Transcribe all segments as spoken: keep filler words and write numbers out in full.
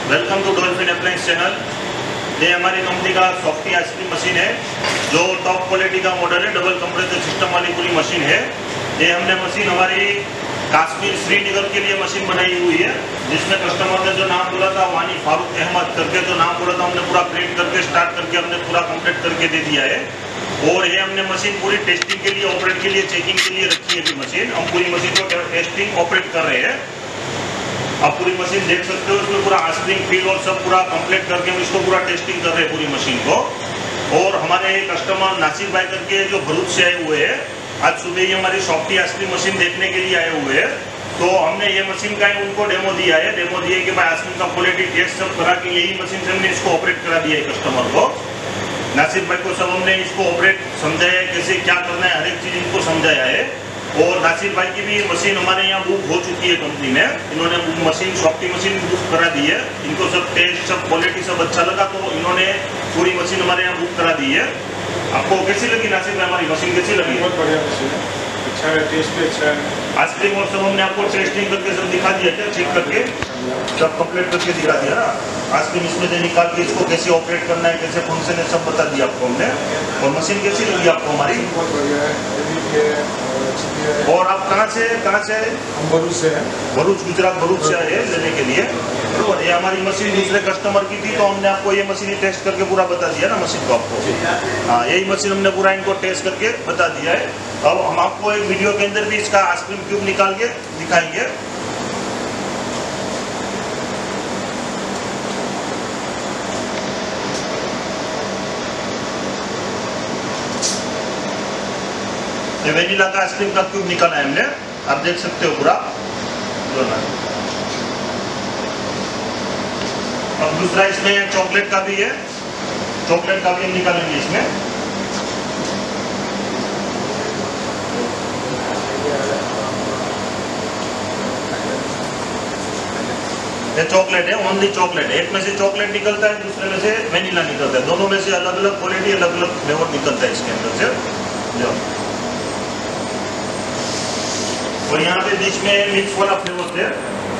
Welcome to Dolphin appliance channel. ये हमारी company का सॉफ्टी आइसक्रीम मशीन है जो टॉप क्वालिटी का मॉडल है। डबल कंप्रेसर सिस्टम वाली पूरी मशीन है। ये हमने मशीन हमारी कश्मीर श्रीनगर के लिए मशीन बनाई हुई है, जिसमें कस्टमर ने जो नाम बोला था वानी फारूक अहमद करके जो नाम बोला था, हमने पूरा प्रिंट करके स्टार्ट करके हमने पूरा कंप्लीट करके दे दिया है। और ये हमने मशीन पूरी टेस्टिंग के लिए, ऑपरेट के लिए, चेकिंग के लिए रखी है। मशीन हम पूरी मशीन को टेस्टिंग ऑपरेट कर रहे हैं। आप पूरी मशीन देख सकते हो, इसमें पूरा आइसक्रीम फील और सब पूरा कंप्लीट करके हम इसको पूरा टेस्टिंग कर रहे हैं पूरी मशीन को। और हमारे कस्टमर नासिर भाई करके जो भरूच से आए हुए हैं, आज सुबह ही हमारी सॉफ्टी आइसक्रीम मशीन देखने के लिए आए हुए हैं। तो हमने ये मशीन का उनको डेमो दिया है। डेमो दिए कि भाई आइसक्रीम का क्वालिटी टेस्ट सब करा के यही मशीन से हमने इसको ऑपरेट करा दिया है कस्टमर को। नासिर भाई को सब हमने इसको ऑपरेट समझाया है, कैसे क्या करना है, हर एक चीज़ इनको समझाया है। और नासिर भाई की भी मशीन हमारे यहाँ बुक हो चुकी है कंपनी में। इन्होंने मशीन सॉफ्टी मशीन बुक करा दी है। इनको सब टेस्ट सब क्वालिटी सब अच्छा लगा, तो इन्होंने पूरी मशीन हमारे यहाँ बुक करा दी है। आपको कैसी लगी नासिर भाई, हमारी मशीन कैसी लगी? बहुत बढ़िया मशीन है, अच्छा है, टेस्ट भी अच्छा है। आइसक्रीम और सब हमने आपको टेस्टिंग करके सब दिखा दिया, क्या चेक करके सब कंप्लीट करके दिखा दिया ना। आइसक्रीम इसमें से निकाल के इसको कैसे ऑपरेट करना है, कैसे फंक्शन है, सब बता दिया आपको हमने। और मशीन कैसी लगी आपको हमारी? बहुत बढ़िया है। और आप कहाँ से कहाँ से आए? हम भरूच से हैं। भरूच, गुजरात भरूच से आए हैं लेने के लिए। बरोबर, ये हमारी मशीन दूसरे कस्टमर की थी, तो हमने आपको ये मशीन टेस्ट करके पूरा बता दिया ना मशीन को आपको। हाँ, यही मशीन हमने पूरा इनको टेस्ट करके बता दिया है। अब हम आपको एक वीडियो के अंदर भी इसका आइसक्रीम क्यूब निकाल के दिखाएंगे। ये वेनिला का आइसक्रीम का क्यूब निकाला है हमने, आप देख सकते हो पूरा। अब दूसरा इसमें चॉकलेट का भी है, चॉकलेट का भी हम निकालेंगे इसमें। ये चॉकलेट है, ओनली चॉकलेट है। एक में से चॉकलेट निकलता है, दूसरे में से वेनिला निकलता है। दोनों में से अलग अलग क्वालिटी, अलग अलग फ्लेवर निकलता है इसके अंदर से जो। और यहाँ पे बीच में मिक्स वाला फ्लेवर है।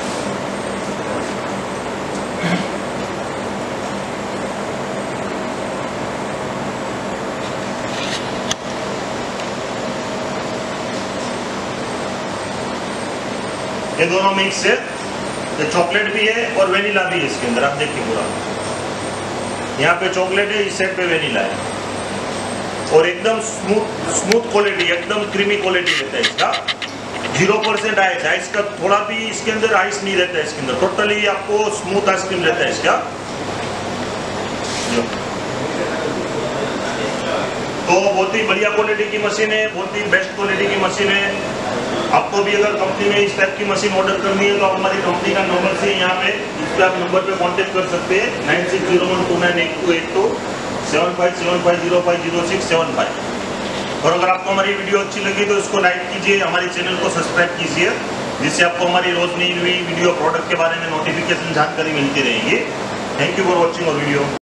ये दोनों मिक्स है, ये चॉकलेट भी है और वेनिला भी है इसके अंदर। आप देखिए पूरा यहाँ पे चॉकलेट है, इस साइड पे वेनिला है। और एकदम स्मूथ स्मूथ क्वालिटी, एकदम क्रीमी क्वालिटी रहता है इसका। जीरो परसेंट आइस, आइस का थोड़ा भी इसके अंदर आइस नहीं रहता है इसके अंदर। टोटली आपको स्मूथ आइसक्रीम रहता है इसका जो। तो बहुत ही बढ़िया क्वालिटी की मशीन है, बहुत ही बेस्ट क्वालिटी की मशीन है। आपको भी अगर कंपनी में इस टाइप की मशीन ऑर्डर करनी है तो आप हमारी कंपनी का नंबर से यहाँ पे इस पे आप नंबर पे कांटेक्ट कर सकते हैं, nine six zero one two nine eight two eight two seven five seven five zero five zero six seven five. और अगर आपको हमारी वीडियो अच्छी लगी तो इसको लाइक कीजिए, हमारे चैनल को सब्सक्राइब कीजिए, जिससे आपको हमारी रोज नई हुई वीडियो प्रोडक्ट के बारे में नोटिफिकेशन जानकारी मिलती रहेगी। थैंक यू फॉर वॉचिंग और वीडियो।